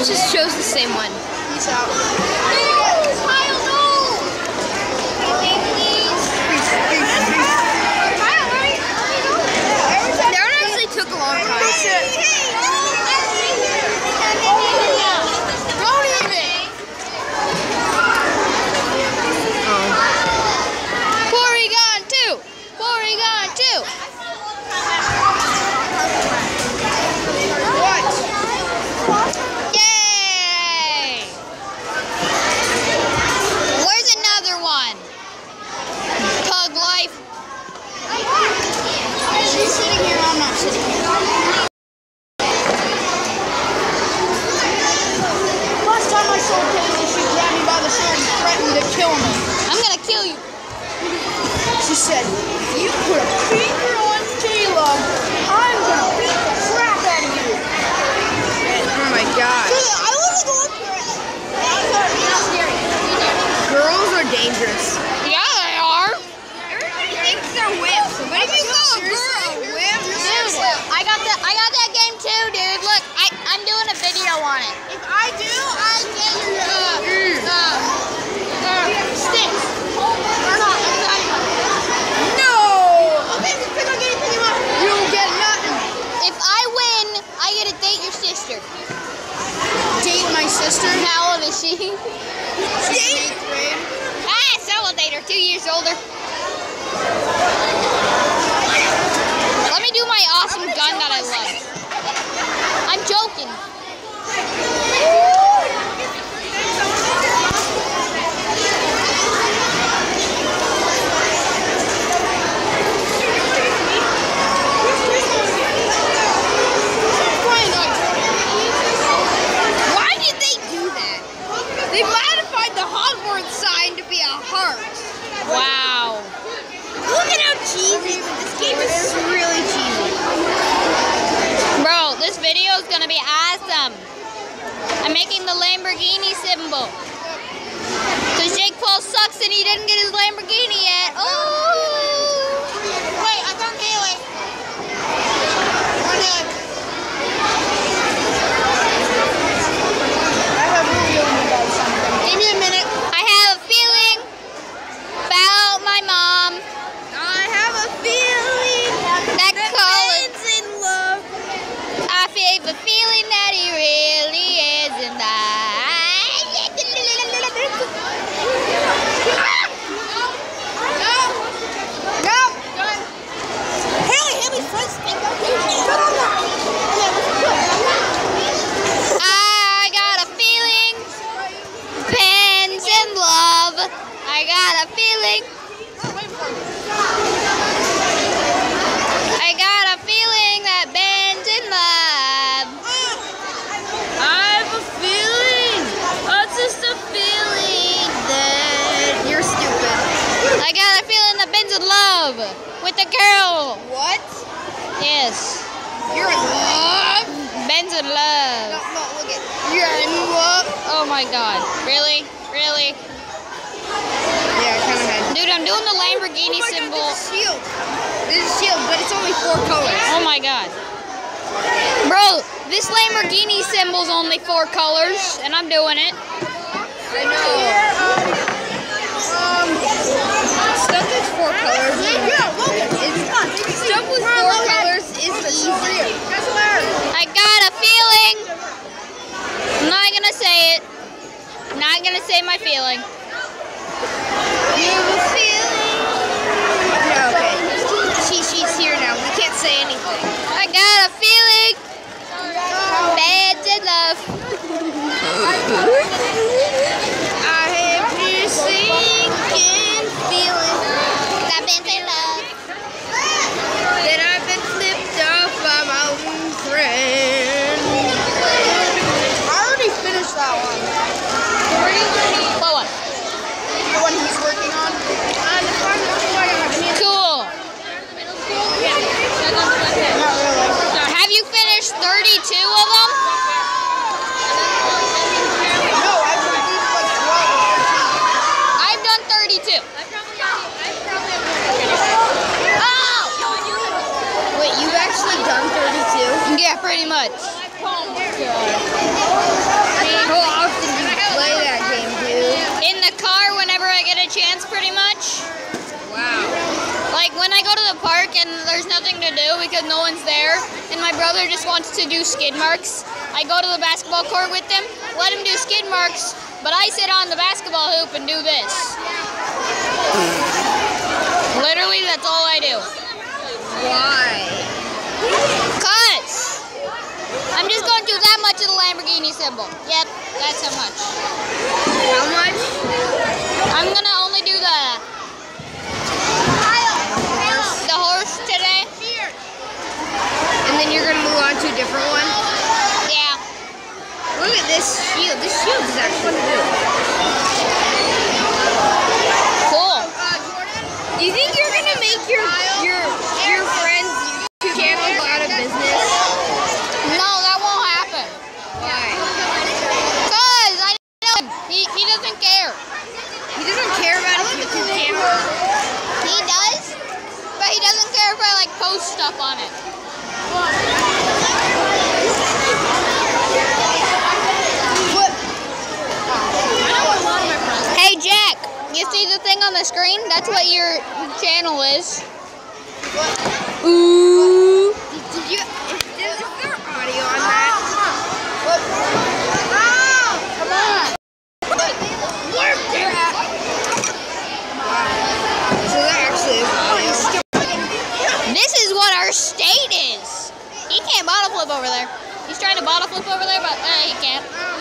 just chose the same one. Peace out. That one actually took a long time. She said, if you put a finger on Caleb, I'm going to beat the crap out of you. Oh my god. I want to go up here. That's scary. Girls are dangerous. Yeah, they are. Everybody thinks they're whips. But if you call a girl a whip, Dude, I got that game too, dude. Look, I'm doing a video on it. If I do, I get your sticks. Or not. no! Okay, just pick up anything you want. You don't get nothing. If I win, I get to date your sister. Date my sister? How old is she? She's in 8th grade. So I'll date her, 2 years older. Let me do my awesome gun that I love. I'm joking. Why did they do that? They modified the Hogwarts sign to be a heart. Wow. Look at how cheesy. This game is really cheesy. Bro, this video is gonna be awesome. I'm making the Lamborghini symbol. Cause Jake Paul sucks and he didn't get his Lamborghini yet. Oh! Wait, I found Haley. I have a feeling about something. Give me a minute. I have a feeling about my mom. I have a feeling That Ben's in love. I have a feeling that he really is, and Haley's friends. I got a feeling Ben's in love. I got a feeling. I got a feeling that Ben's in love. I have a feeling. It's just a feeling that you're stupid. I got a feeling that Ben's in love with the girl. What? Yes, You're in love? Ben's in love. No, look at. You're in love. Oh my God, really? Really? Yeah, I kind of had. Dude, I'm doing the Lamborghini Oh my symbol. God, this is shield. This is shield, but it's only 4 colors. Oh my God. Bro, this Lamborghini symbol's only 4 colors, and I'm doing it. I know. Stuff that's 4 colors. Stuff with 4 colors is easier. I got a feeling. I'm not gonna say it. I'm not gonna say my feeling. You have a feeling. Yeah, okay. She's here now. We can't say anything. I got a feeling. Ben's in love. I have this sinking feeling That Ben's in love. that I've been flipped off by my own friend. I already finished that one. What one? The one he's working on. Cool. Not really. Have you finished 32 of them? No, I've produced like 12 or 13. I've done 32. Oh! Wait, you've actually done 32? Yeah, pretty much. Oh my God. because no one's there, and my brother just wants to do skid marks. I go to the basketball court with him, let him do skid marks, but I sit on the basketball hoop and do this. Literally, that's all I do. Why? Cause I'm just going to do that much of the Lamborghini symbol. Yep, that's how much. How much? I'm gonna only do the horse today. And then you're gonna move on to a different one? Yeah. Look at this shield. This shield is actually cool. Cool. Do you think you're gonna make your friend's YouTube channel go out of business? No, that won't happen. Why? Cause I know him. He doesn't care. He doesn't care about his YouTube channel. He does, but he doesn't care if I like post stuff on it. Hey Jack, you see the thing on the screen? That's what your channel is. Ooh. Did you? Is there audio on that? Come on. So that actually is audio. This is what our state is. He can't bottle flip over there. He's trying to bottle flip over there, but he can't.